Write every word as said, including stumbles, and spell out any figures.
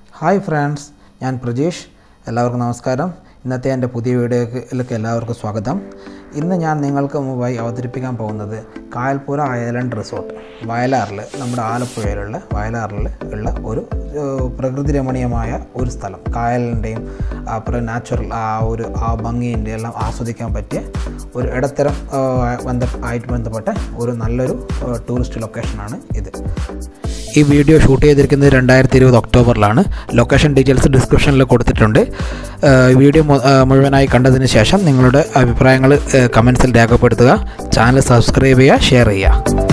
Hi friends, I am Prajeesh. എല്ലാവർക്കും നമസ്കാരം. ഇന്നത്തെ എൻ്റെ പുതിയ വീഡിയോയിലേക്ക് എല്ലാവർക്കും സ്വാഗതം. ഇന്ന് ഞാൻ നിങ്ങൾക്ക് മുമ്പായി അവതരിപ്പിക്കാൻ പോകുന്നത് കായൽപുര ഐലൻഡ് റിസോർട്ട് വയലാറിൽ നമ്മുടെ ആലപ്പുഴയിലുള്ള വയലാറിൽ ഉള്ള ഒരു പ്രകൃതി രമണീയമായ ഒരു സ്ഥലം. കായലിൻ്റെയും അപ്പുറം നാച്ചുറൽ ആ ഒരു ആ ഭംഗിൻ്റെ എല്ലാം ആസ്വദിക്കാൻ പറ്റിയ ഒരു ഇടത്തരം ബന്ധ ആയിട്ട് ബന്ധപ്പെട്ട ഒരു നല്ലൊരു ടൂറിസ്റ്റ് ലൊക്കേഷനാണ് ഇത്. ഈ വീഡിയോ ഷൂട്ട് ചെയ്തിരിക്കുന്നത് രണ്ടായിരത്തി ഇരുപത് ഒക്ടോബറിലാണ്. ലൊക്കേഷൻ ഡീറ്റെയിൽസ് ഡിസ്ക്രിപ്ഷനിൽ കൊടുത്തിട്ടുണ്ട്. വീഡിയോ മുഴുവനായി കണ്ടതിന് ശേഷം നിങ്ങളുടെ അഭിപ്രായങ്ങൾ കമൻസിൽ രേഖപ്പെടുത്തുക. ചാനൽ സബ്സ്ക്രൈബ് ചെയ്യുക, ഷെയർ ചെയ്യുക.